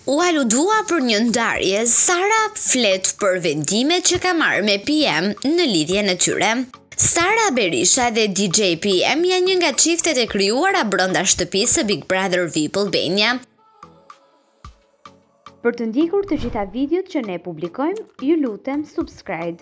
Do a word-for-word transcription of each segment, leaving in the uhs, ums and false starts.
U aludua për një ndarje, Sara flet për vendimet që ka marrë me P M në lidhjen e tyre. Sara Berisha dhe D J P M janë një nga çiftet e krijuara brenda shtëpisë së Big Brother V I P Albania. Për të ndjekur të gjitha videot që ne publikojmë, ju lutem subscribe.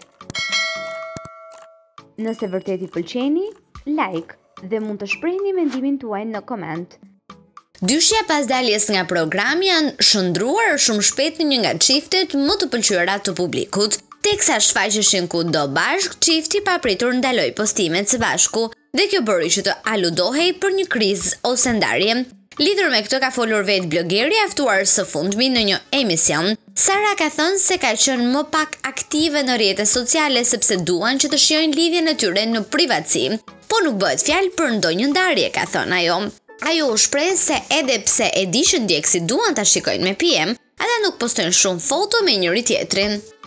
Nëse vërtet i pëlqeni, like dhe mund të shprehni mendimin tuaj në koment. Dyshja pas daljes nga programi janë shndruar shumë shpejt në një nga çiftet më të pëlqyera të publikut. Teksa shfaqeshin kudo bashk, çifti papritur ndaloi postimet së bashku dhe kjo bëri që të aludohej për një krizë ose ndarje. Lidhur me këtë ka folur vetë blogeri aftuar së fundmi në një emision. Sara ka thënë se ka qenë më pak aktive në rrjetet sociale sepse duan që të shijojnë lidhjen e tyre në privatësi, po nuk bëhet fjalë për ndonjë ndarje, ka thënë ajo. Ajo u shpreh se edhe pse e di që ndjekësit duan ta shikojnë me P M, ata nuk postojnë shumë foto me njëri tjetrin.